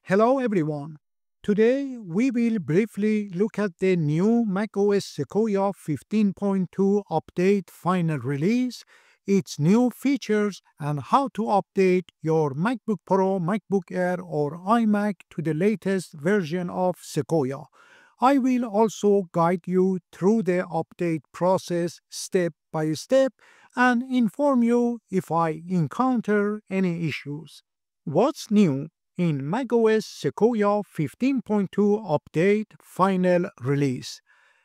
Hello everyone. Today we will briefly look at the new macOS Sequoia 15.2 update final release, its new features, and how to update your MacBook Pro, MacBook Air, or iMac to the latest version of Sequoia. I will also guide you through the update process step by step and inform you if I encounter any issues. What's new in macOS Sequoia 15.2 update final release?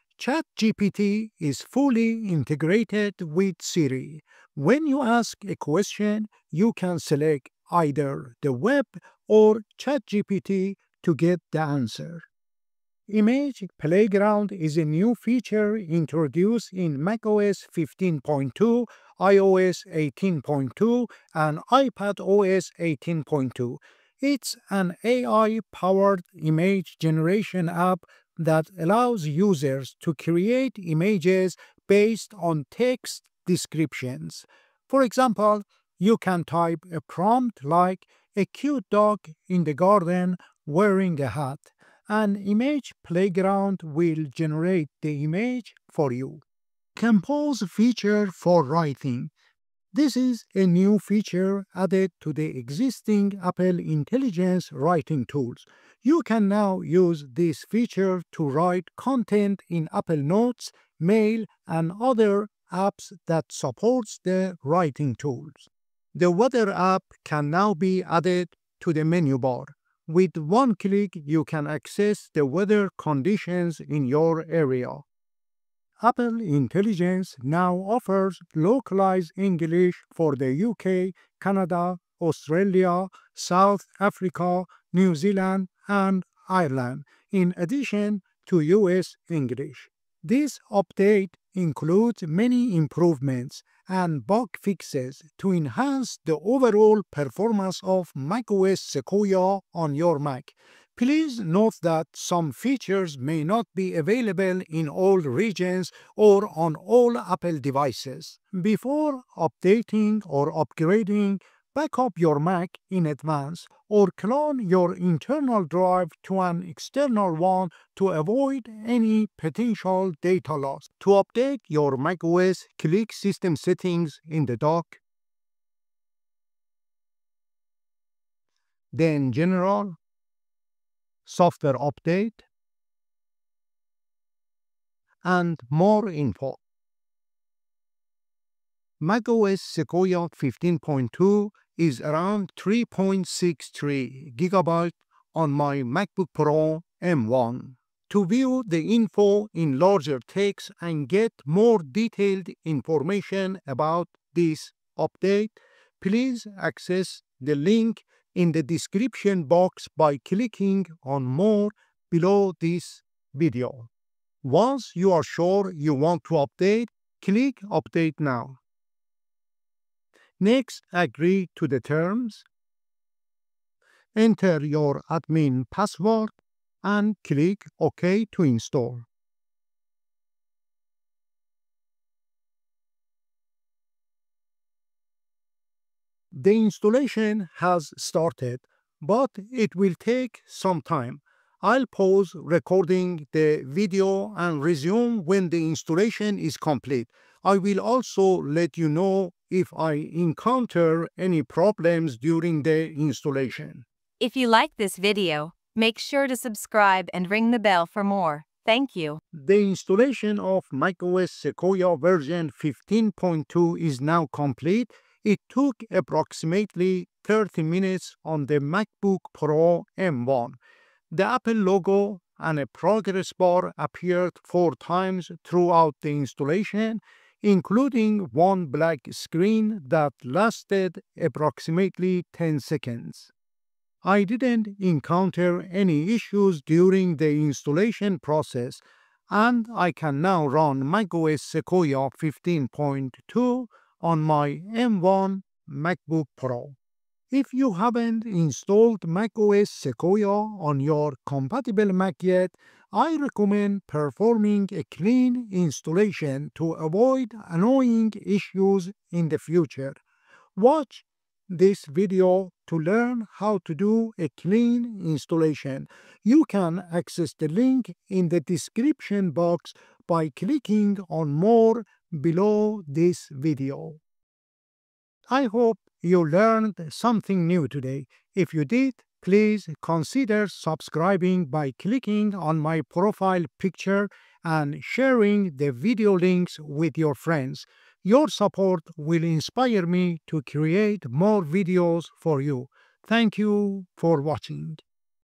ChatGPT is fully integrated with Siri. When you ask a question, you can select either the web or ChatGPT to get the answer. Image Playground is a new feature introduced in macOS 15.2, iOS 18.2, and iPadOS 18.2. It's an AI-powered image generation app that allows users to create images based on text descriptions. For example, you can type a prompt like a cute dog in the garden wearing a hat. An image playground will generate the image for you. Compose feature for writing. This is a new feature added to the existing Apple Intelligence writing tools. You can now use this feature to write content in Apple Notes, Mail, and other apps that supports the writing tools. The weather app can now be added to the menu bar. With one click, you can access the weather conditions in your area. Apple Intelligence now offers localized English for the UK, Canada, Australia, South Africa, New Zealand, and Ireland, in addition to US English. This update includes many improvements and bug fixes to enhance the overall performance of macOS Sequoia on your Mac. Please note that some features may not be available in all regions or on all Apple devices. Before updating or upgrading, back up your Mac in advance or clone your internal drive to an external one to avoid any potential data loss. To update your macOS, click System Settings in the dock, then General, Software Update, and More Info. macOS Sequoia 15.2 is around 3.63 GB on my MacBook Pro M1. To view the info in larger text and get more detailed information about this update, please access the link in the description box by clicking on More below this video. Once you are sure you want to update, click Update Now. Next, agree to the terms. Enter your admin password and click OK to install. The installation has started, but it will take some time. I'll pause recording the video and resume when the installation is complete. I will also let you know if I encounter any problems during the installation. If you like this video, make sure to subscribe and ring the bell for more. Thank you. The installation of macOS Sequoia version 15.2 is now complete. It took approximately 30 minutes on the MacBook Pro M1. The Apple logo and a progress bar appeared 4 times throughout the installation, including one black screen that lasted approximately 10 seconds. I didn't encounter any issues during the installation process, and I can now run macOS Sequoia 15.2 on my M1 MacBook Pro. If you haven't installed macOS Sequoia on your compatible Mac yet, I recommend performing a clean installation to avoid annoying issues in the future. Watch this video to learn how to do a clean installation. You can access the link in the description box by clicking on more below this video. I hope you learned something new today. If you did, please consider subscribing by clicking on my profile picture and sharing the video links with your friends. Your support will inspire me to create more videos for you. Thank you for watching.